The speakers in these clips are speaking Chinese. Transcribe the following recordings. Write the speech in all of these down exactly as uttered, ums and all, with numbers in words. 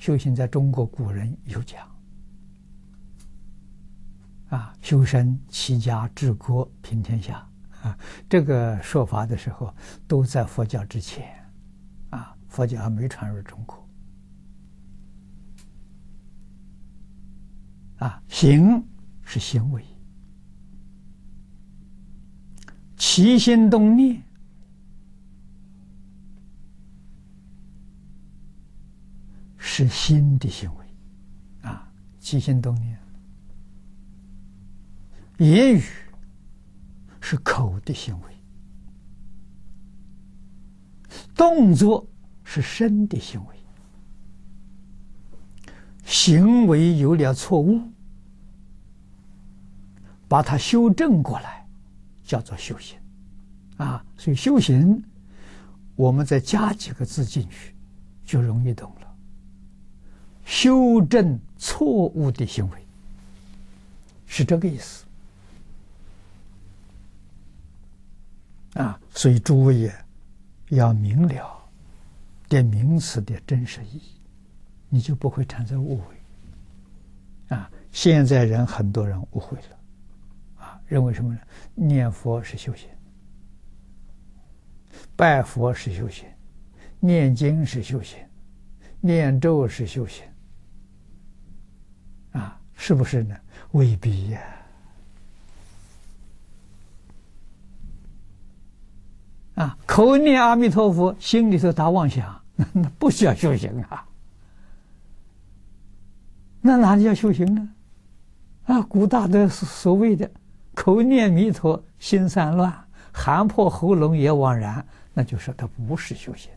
修行在中国古人有讲啊，修身齐家治国平天下啊，这个说法的时候都在佛教之前啊，佛教还没传入中国啊。行是行为，起心动念是心的行为啊，起心动念。言语是口的行为，动作是身的行为。行为有了错误，把它修正过来，叫做修行啊。所以修行，我们再加几个字进去，就容易懂了。修正错误的行为，是这个意思啊。所以诸位也要明了这名词的真实意义，你就不会产生误会啊。现在人很多人误会了啊，认为什么呢？念佛是修行，拜佛是修行，念经是修行，念咒是修行啊，是不是呢？未必呀。啊，口念阿弥陀佛，心里头打妄想，那不需要修行啊。那哪里叫修行呢？啊，古大德所谓的口念弥陀，心散乱，喊破喉咙也枉然，那就说他不是修行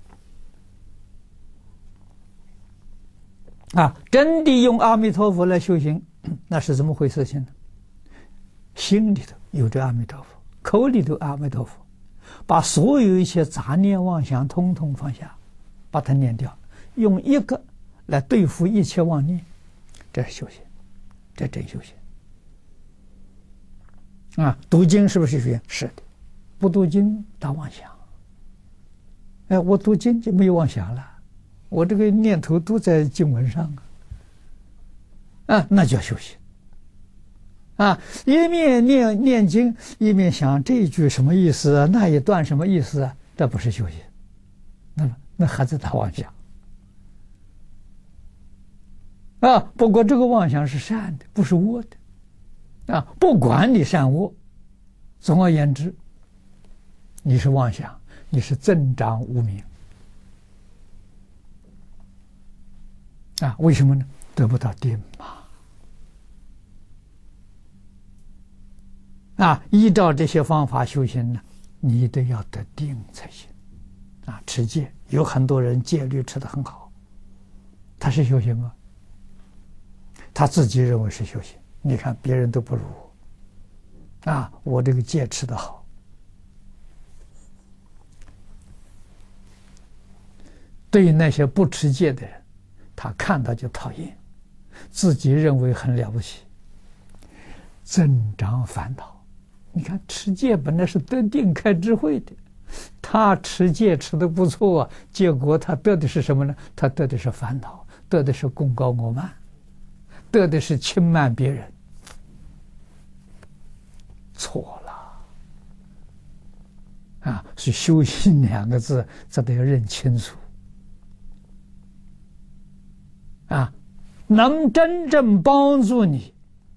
啊。真的用阿弥陀佛来修行，那是怎么回事情呢？心里头有着阿弥陀佛，口里头阿弥陀佛，把所有一切杂念妄想通通放下，把它念掉，用一个来对付一切妄念，这是修行，这真修行啊。读经是不是修行？是的。不读经打妄想，哎，我读经就没有妄想了，我这个念头都在经文上啊，啊，那叫修行啊。一面念念经，一面想这一句什么意思啊，那一段什么意思啊，这不是修行，那么那还在打妄想啊。不过这个妄想是善的，不是恶的啊。不管你善恶，总而言之，你是妄想，你是增长无明啊。为什么呢？得不到定嘛啊。依照这些方法修行呢，你得要得定才行啊。持戒，有很多人戒律持得很好，他是修行吗？他自己认为是修行。你看别人都不如我啊，我这个戒持得好。对于那些不持戒的人，他看到就讨厌，自己认为很了不起，增长烦恼。你看持戒本来是得定开智慧的，他持戒持得不错啊，结果他得的是什么呢？他得的是烦恼，得的是功高我慢，得的是轻慢别人。错了啊！所以修行两个字，这得要认清楚啊，能真正帮助你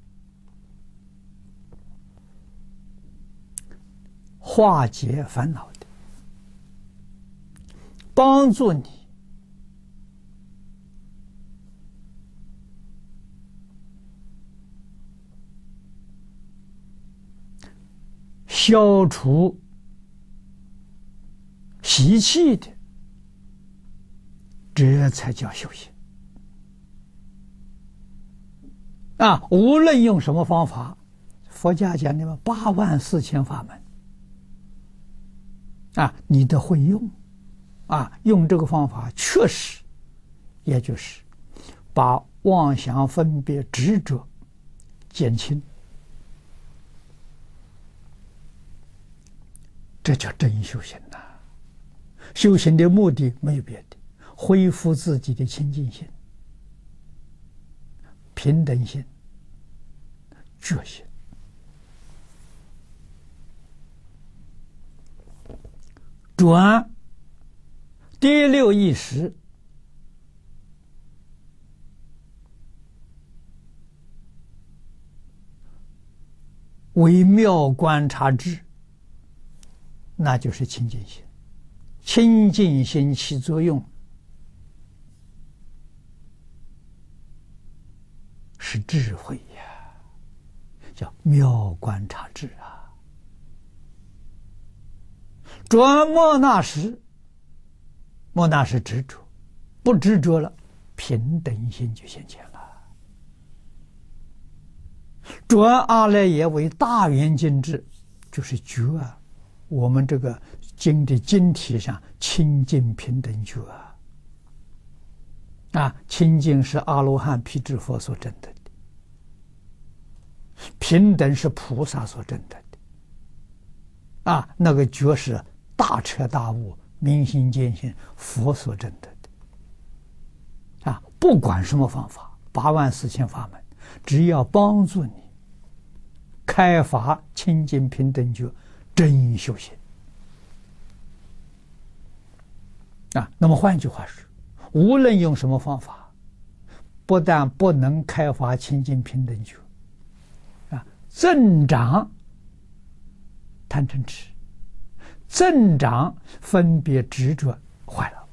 化解烦恼的，帮助你消除习气的，这才叫修行啊！无论用什么方法，佛家讲的嘛，八万四千法门啊，你都会用啊。用这个方法，确实，也就是把妄想、分别、执着减轻，这叫真修行呐、啊！修行的目的没有别的，恢复自己的清净心平等心、觉心。转第六意识，微妙观察智，那就是清净心。清净心起作用是智慧呀，叫妙观察智啊。转莫那时，莫那是执着，不执着了，平等心就现前了。转阿赖耶为大圆净智，就是觉啊。我们这个经的经体上，清净平等觉啊，啊，清净是阿罗汉、辟支佛所证得的，平等是菩萨所证得的，啊，那个觉是大彻大悟、明心见性佛所证得的，啊，不管什么方法，八万四千法门，只要帮助你开发清净平等觉，真修行啊。那么换句话说，无论用什么方法，不但不能开发清净平等觉啊，增长贪嗔痴，增长分别执着，坏了。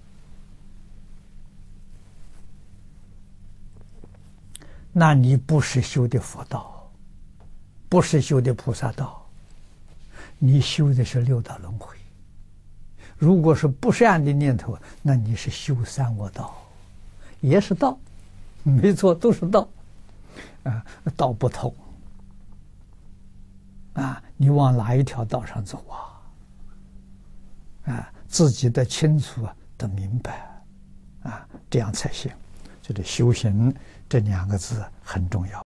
那你不是修的佛道，不是修的菩萨道，你修的是六道轮回。如果是不善的念头，那你是修三恶道，也是道，没错，都是道，啊，道不同，啊，你往哪一条道上走啊？啊，自己的清楚啊，的明白，啊，这样才行。这个修行这两个字很重要。